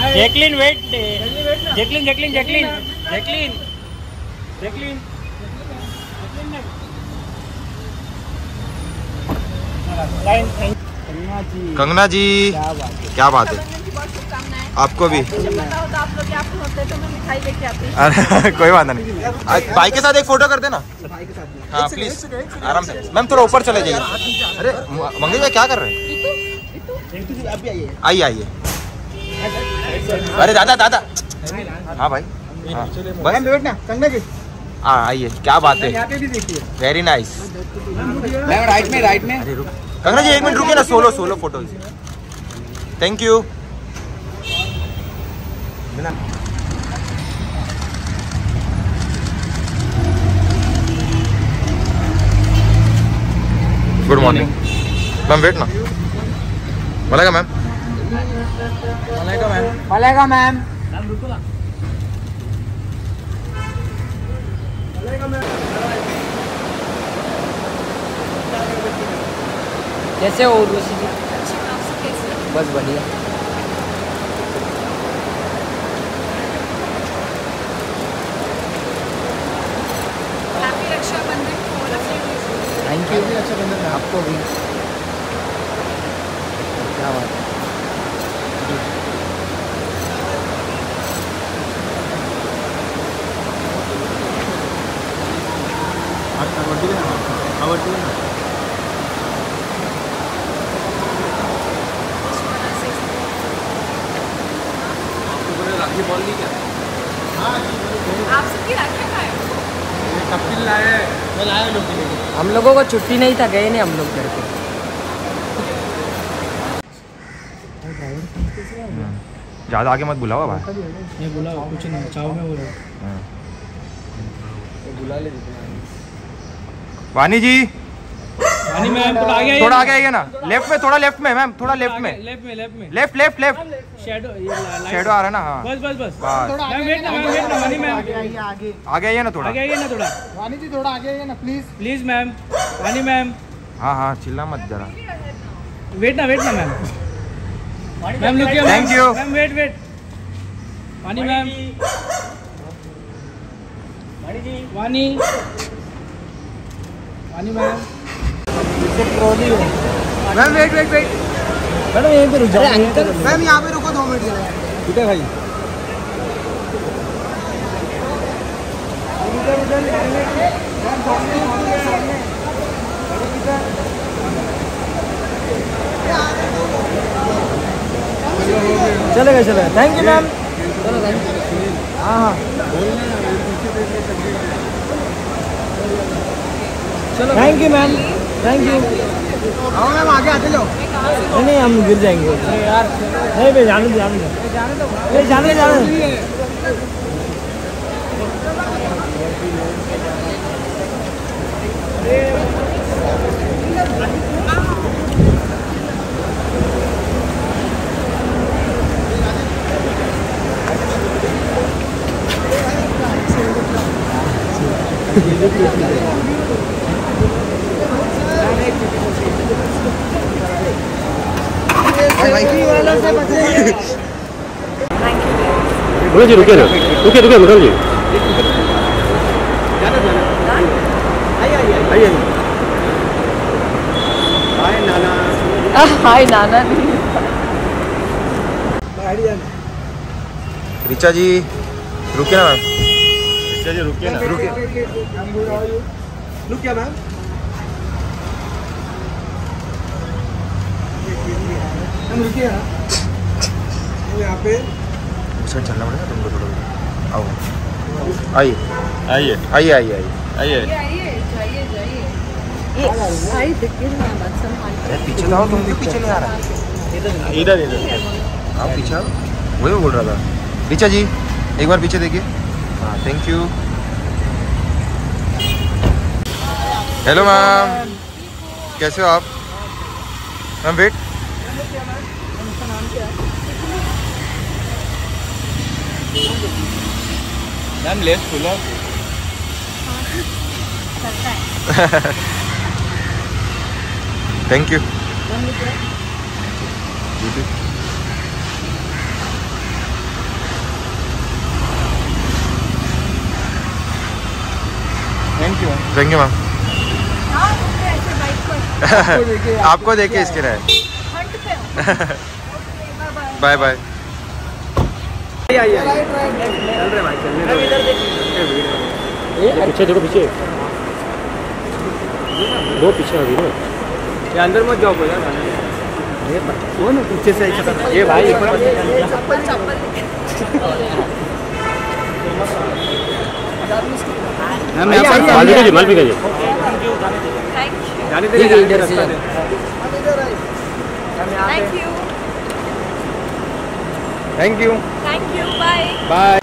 Jacqueline wait, Jacqueline Jacqueline Jacqueline Jacqueline Jacqueline. Kangana ji क्या बात है, आपको भी। अरे कोई बात नहीं, भाई के साथ एक फोटो कर देना। हाँ प्लीज, आराम से मैम, थोड़ा ऊपर चले जाइए। अरे मंगेश भाई क्या कर रहे हैं? आइए आइए। अरे दादा दादा, हाँ भाई, हाँ भाई बैठना। कंगना जी हाँ आइए, क्या बात है, वेरी नाइस। राइट में, राइट में। कंगना जी एक मिनट रुकिए ना, solo solo photo. Thank you. Good morning ma'am, wait ना। मलेगा मैम, मलेगा मैम। कैसे हो रूसी जी? बस बढ़िया। थैंक यू, रक्षाबंधन आपको भी। क्या बात है। राखी बोल दी क्या? आप सबकी राखी का है? सबकी लाए, मैं लाया लोग। हम लोगों को छुट्टी नहीं था, गए नहीं हम लोग घर पे। ज़्यादा आगे मत बुलाओ भाई। नहीं बुला कुछ नहीं, चाव में बोला। बुला ले। वानी जी, वानी मैम थोड़ा आगे, थोड़ा आगे आइए ना। लेफ्ट में, थोड़ा लेफ्ट में मैम, थोड़ा लेफ्ट में, लेफ्ट में, लेफ्ट में, left left left. Shadow, shadow आ रहा है ना। हाँ बस बस बस। बस मैम वेट ना, मैम वेट ना, वानी मैम आगे आइए ना, थोड़ा आगे आइए ना, थोड़ा वानी जी थोड़ा आगे आइए ना please. Please ma'am. Vani ma'am हाँ हाँ, चिल्ला मत जरा। वेट ना ma'am. Ma'am look here. Thank you. Ma'am wait wait. Vani ma'am, Vani Vani ma'am. Ma'am wait wait wait madam यहीं पे रुक जाओ। अंकल मैम यहाँ पे रुको 2 मिनट के लिए। ठीक है भाई। चलेगा चलेगा। Thank you ma'am. चलो थैंक यू। हाँ हाँ चलो, thank you ma'am, thank you. आओ मैम आगे आते जाओ। नहीं नहीं, हम गिर जाएंगे। नहीं यार, नहीं भाई, जाने दो, जाने दो। बोलो जी, रुकिए ना, रुकिए मैडम जी। हाय नाना। रिचा जी रुकिए ना मैम। रिचा जी रुकिए ना, रुकिए। लुक क्या मैम। रुकिए ना, यहाँ पे उसे चलना पड़ेगा तुमको थोड़ा। आओ आइए आइए आइए आइए आइए आइए। अरे पीछे तो आओ, तुम भी पीछे नहीं आ रहा। इधर हाँ पीछे आओ, वही मैं बोल रहा था। रिचा जी एक बार पीछे देखिए। हाँ थैंक यू। हेलो मैम, कैसे हो आप? Ma'am wait. मैम लेफ्ट खुला। Thank you. Thank you ma'am. हाँ, रुक गए ऐसे बाइक पर। आपको देखे इसके रहे। हंट पे हो। Bye bye. पीछे देखो, पीछे दो पीछे आ गई ना। ये अंदर मत जाओ यार, वो ना पीछे से ऐसा कर। ये भाई चप्पल चप्पल। माल भी गए, माल भी गए। Thank you. जाने दे, इधर से thank you. Thank you. Thank you. Bye. Bye.